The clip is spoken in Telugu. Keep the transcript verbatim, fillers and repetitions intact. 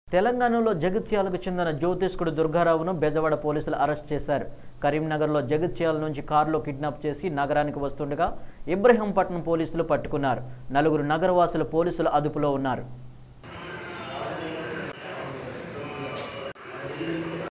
తెలంగాణలో జగిత్యాలకు చెందిన జ్యోతిష్కుడు దుర్గారావును బెజవాడ పోలీసులు అరెస్ట్ చేశారు. కరీంనగర్లో జగిత్యాల నుంచి కారులో కిడ్నాప్ చేసి నగరానికి వస్తుండగా ఇబ్రహీంపట్నం పోలీసులు పట్టుకున్నారు. నలుగురు నగరవాసులు పోలీసుల అదుపులో ఉన్నారు.